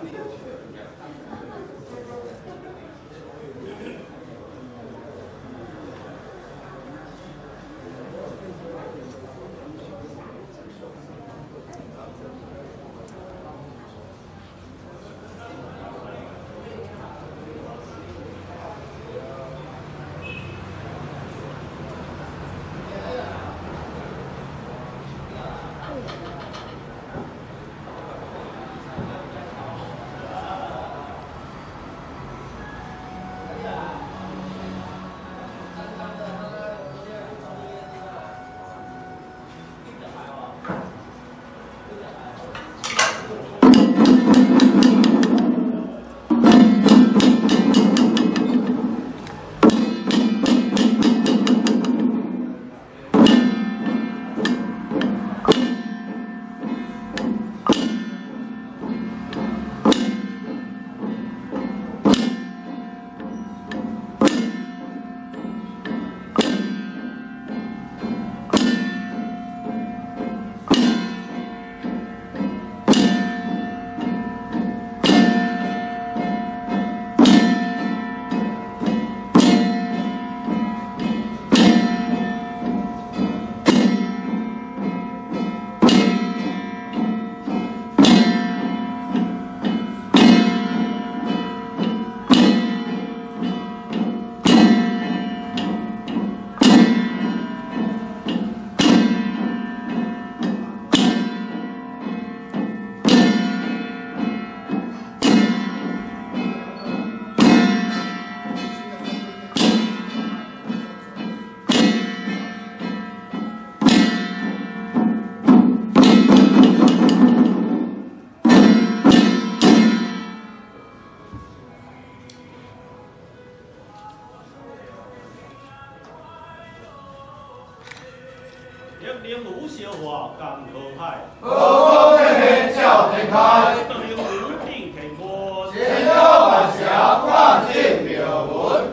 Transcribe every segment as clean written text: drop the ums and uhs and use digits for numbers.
一零五小话江河海， 河光天天笑天开。 一零五定天国， 千妖万侠万进庙门。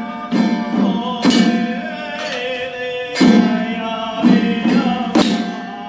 哎呀！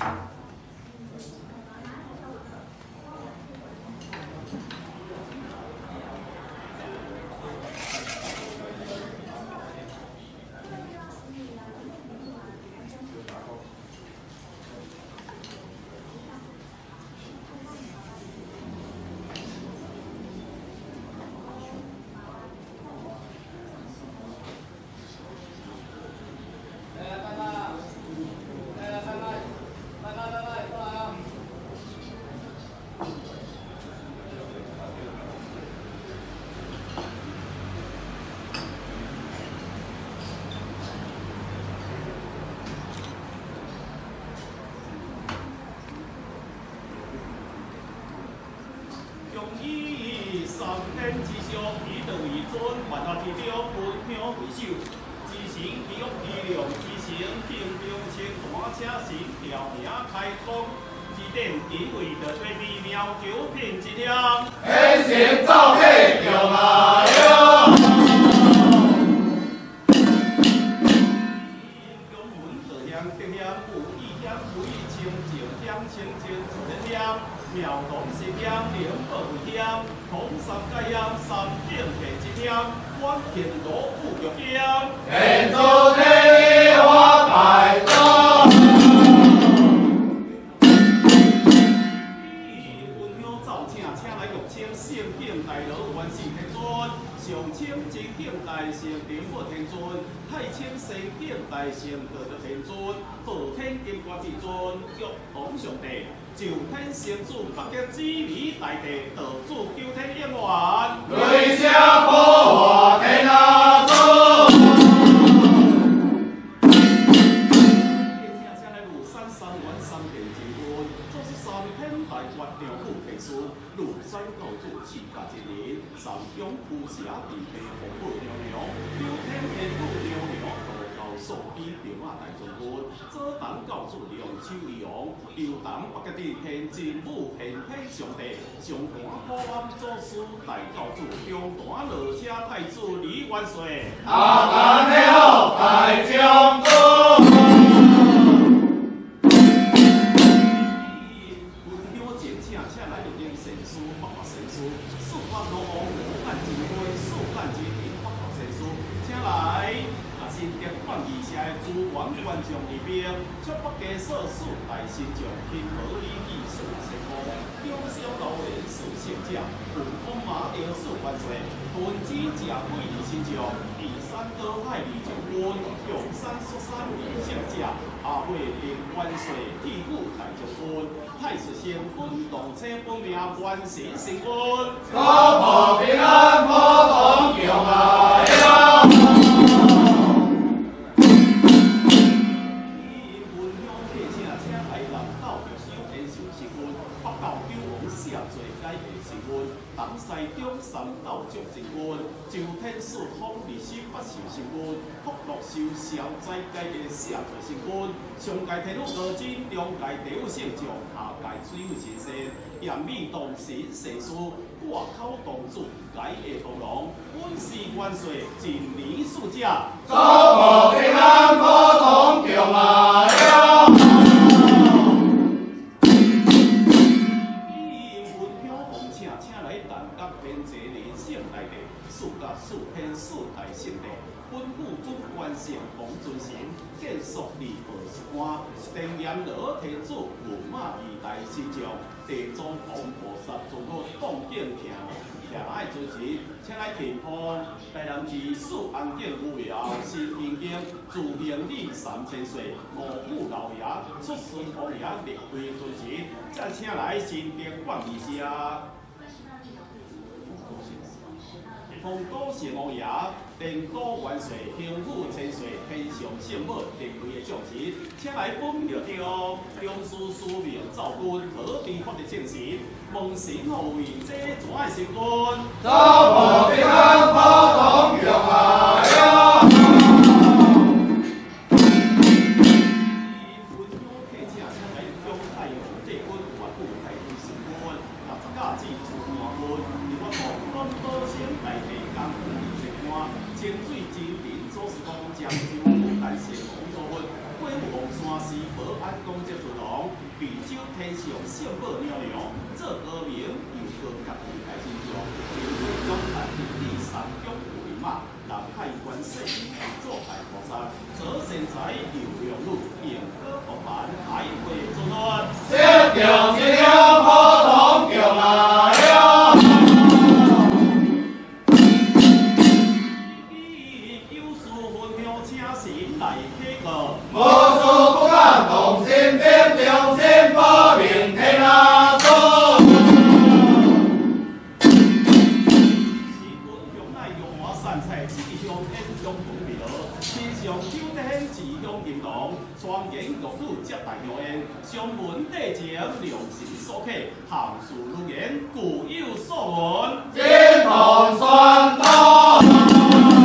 三天之上，以道为尊，万法之中，分享为首。之神体育力量之神，平平清淡，且神条名开光之典，因为着对美妙九品之量。 天行造气用啊用。 中文道香德香，有意香有意清净香清净自然香。妙同是香，灵宝为香，同三界香，三点地之香，观天罗富玉香。 天主天花百中。 分享造请，请来玉清圣境大罗元始天尊，上清真境大圣灵宝天尊，太清西境大圣道德天尊，昊天金光至尊，玉皇上帝。就天圣主北极之理大地，道主九天应元。 雷声破华天下主。 请来庐山三元三殿之君，做是三天大月亮富地师，庐山教主持家之人，三江铺下地地红火娘娘，九天天父娘娘。素衣中啊大将军，左东教主梁秋阳，右东北极地天真武献体上帝，上官保安祖师大教主，中坛乐车太子李元帅， 阿南天后大将军。 分享前请来录音神书、法学神书，四法罗王无汉之规，四汉之名法学神书，请来。新德管义社的资源观众里边，出北家所四大神将，天河里艺术成功，中小老人四圣者，文风马雕四元帅，屯子正贵二神将，第三高海二将军，用山xuất山二圣者，阿妹林元帅，地府大将军，太师先滚动车本命元神成军， 高保平安，保同永啊永。东西中三道足成军，周天赐风历史八寿成军，福禄寿消灾解的下罪成军，上界天府高真，中界地府圣将，下界水有神仙，严密当神世事，挂口当主，解的同龙，本是元帅，尽年数者， 祖母平安，保同永啊永。四甲四天四大圣地，本府主元神王尊神，建属二号石官，天阎罗天主文马二大神将，地藏王菩萨诸佛当敬听爱主持，请来祈福台南市四安境有庙新平经，自明理3000岁，五府老爷出巡王爷列位主持，再请来新德管义社。丰都是王爷，电都元帅，幸福千岁，天上圣母，列位的将士，请来本庙中，中书司命赵君，和平法的正神，蒙神护佑，这怎爱成君？祖母平安，保同永啊永。 清水之滨，左是讲江州，但是工作分，恢复红山是保安工作主动，敝州天上圣母娘娘，做高明又高家己开心中，民族勇敢第三中为马，南海关世做大菩萨，做善财又良女，迎歌福办，海会作乱， 小强一了，普通强来了。 无事不敢动心兵，良心保民天下所。 是阮乡内玉华山菜，志向演乡同庙，天上九天志向银堂，双言玉女接大牛宴，上门地情良心所刻，行事如言，故有所闻。 金堂宣导。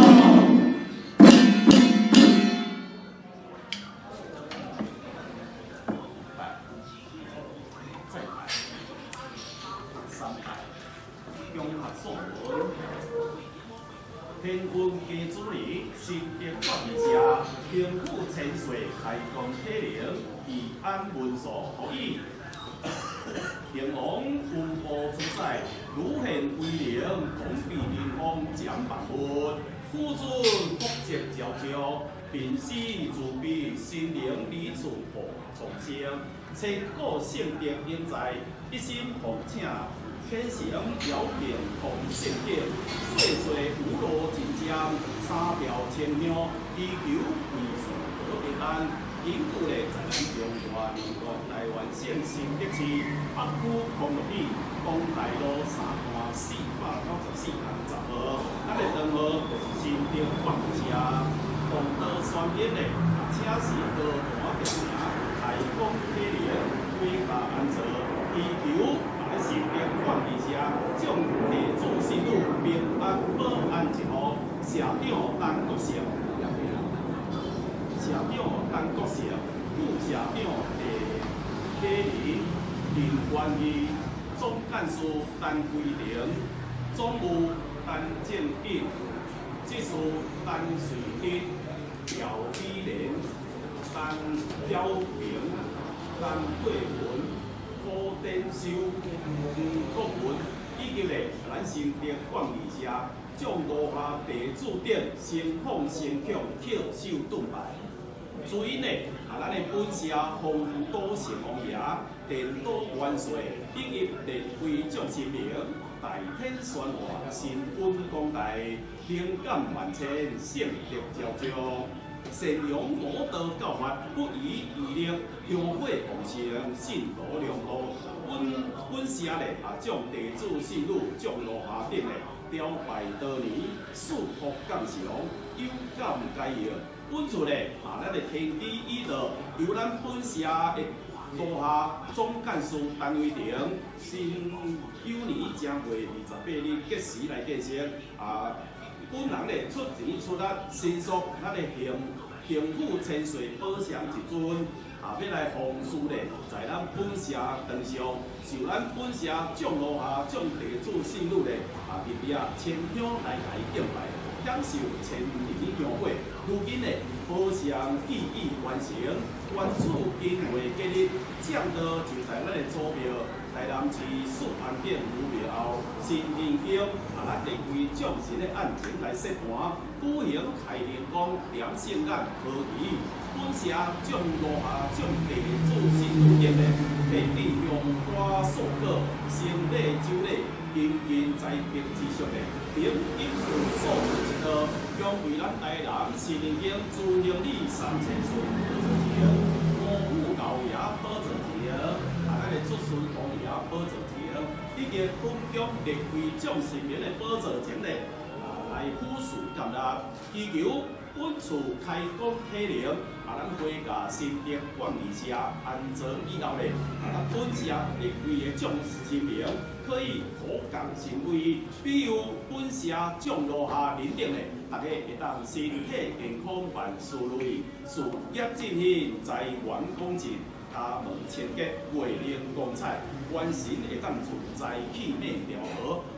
天运家主理，心得发意下，平富千岁，开光体灵，义安文素可以。天王风波出在，如现威灵，统庇人方掌万物。夫尊国节昭昭，平时自庇心灵理处护众生。千古圣德应在，一心奉请。 天行遥变同圣境，岁岁无罗金江，三条千香，祈求义顺和平安。因故咧，在咱中华民国台湾省新北市北区公路里，东大路3段494巷10号，咱的灯号就是新北管理车，公道宣言咧，车是高大名名，开工体灵，规划安全，祈求。 新北管理社将地主信女平安保安一号，社长陈国成，社长陈国成，副社长李启林，林元义，总干事陈桂玲，总务陈建义，技术陈瑞英，廖美莲，陈耀平，陈桂文。 高登修、国文，以及咧咱新北管理社将落下地主等先放先强抾手盾牌。主因咧，咱的本社丰都城隍爷、电都元帅以及列位将士名，大天宣化，神恩广大，灵感万千，圣德昭昭。 善用武道教法，不遗余力，香火旺盛，信徒良好。本社咧将地主信女降落下顶咧，雕拜多年，祝福感祥，有感皆应。本厝咧咱的天地已道，由咱本社的落下总干事陈伟霆，新9年正月28日吉时来建设本人咧出钱出力，伸缩咱的幸福千岁保祥一尊，要来奉事咧，在咱本社堂上，受咱本社降落下将地主信女咧，入夜千香来甲伊敬拜，享受千年香火。如今咧，保祥意义完成，元祖因会节日，正道就在咱的祖庙。 台南市树安店武庙后，新人经咱地位将士的案情来说盘，举行开灵光点圣眼可疑，本社将落下将地主信女业的地地用花素果，生礼酒礼，金银财帛之属的，并引入数一道，将为咱台南新人经自行礼3000岁保证节，五虎老爷保证节。 咱的出巡王爷保证节，以及本乡列位将士民的保证前咧，来俯视感恩，祈求本厝开工体灵，咱回家新北管理社安装以后咧，咱本社列位的将士民可以可降神威，比如本社降落下人顶咧，大家会当身体健康万事如意，事业振兴，财源广进。 家门清洁，月灵光彩，元神会当存在气内调和，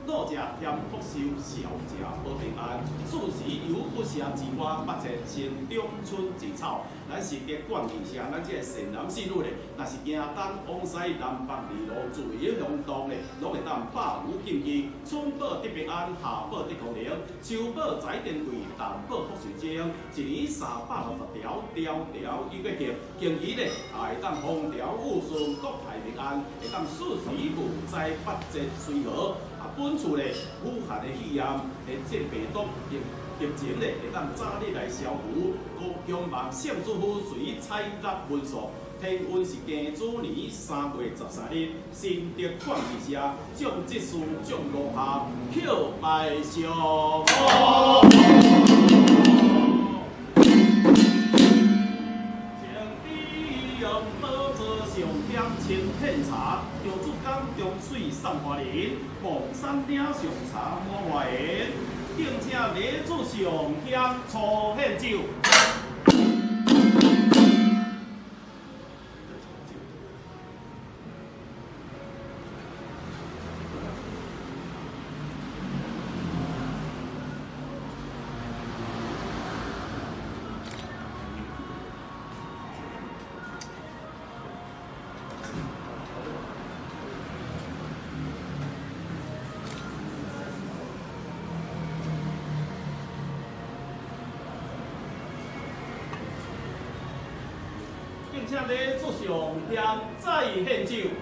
老者添福寿，少者保平安。四时有不暇自我，八节新中春之草。咱是伫管理下，咱这个善男信女咧，若是行东往西南北二路自由向东咧，拢会当百无禁忌。春报得平安，夏报得功名，秋报财电贵，冬报福寿精。一年360条，条条有个行。经期咧，也会当风调雨顺，国泰民安，会当四时无灾，八节随和。本厝咧，武汉的气焰，会见病毒疫情咧，会当早日来消除。恭望相主夫随采纳文书。天运是庚子年3月13日，新德管理社将这事将落下，叩拜上报。上点清献茶，杨子江中水送花林，望山岭上茶满花园，并请礼主上香初献酒。并且咧做上香再献酒。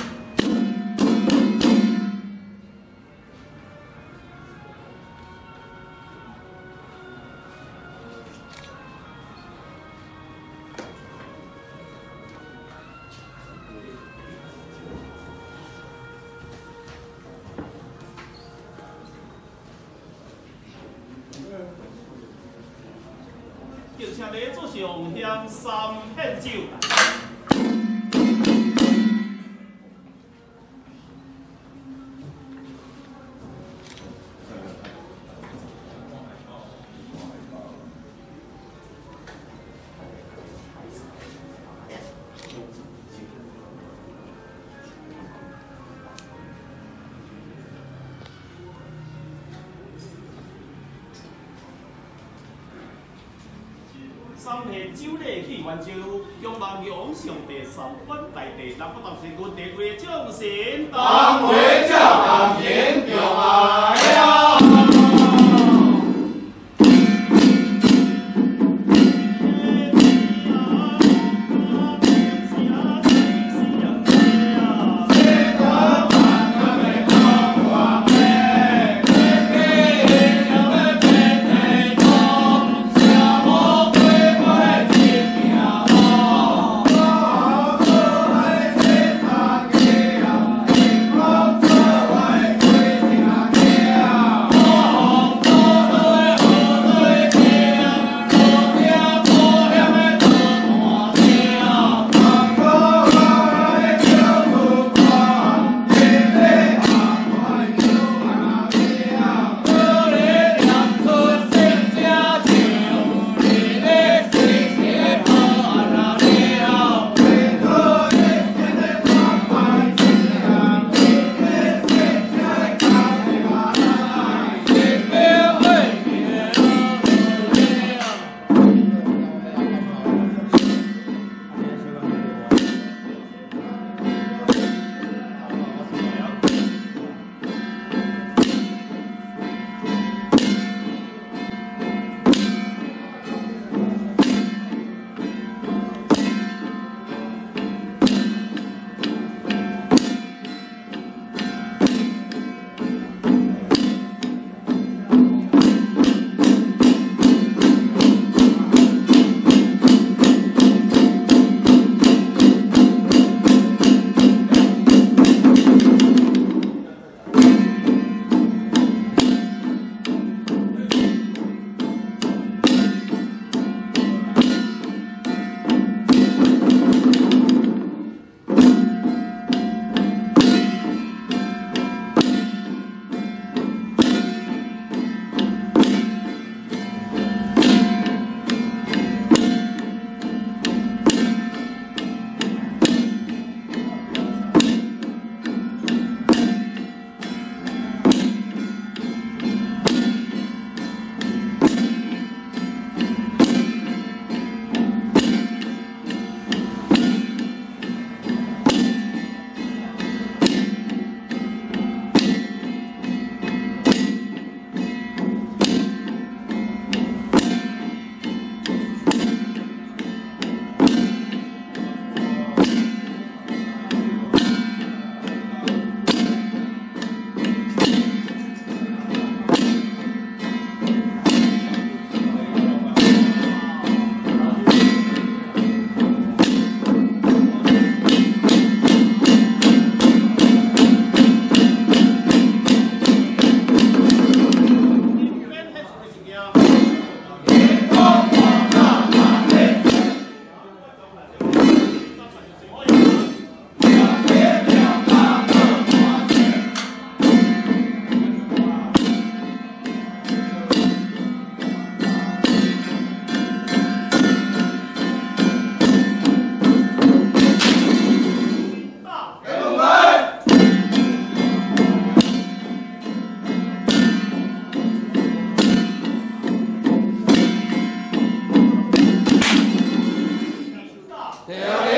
并且咧做上香三献酒。三献酒礼祈愿酒，恭望永上帝三官大帝，南北道神君地位众神， 当为教当天中爱呀。 条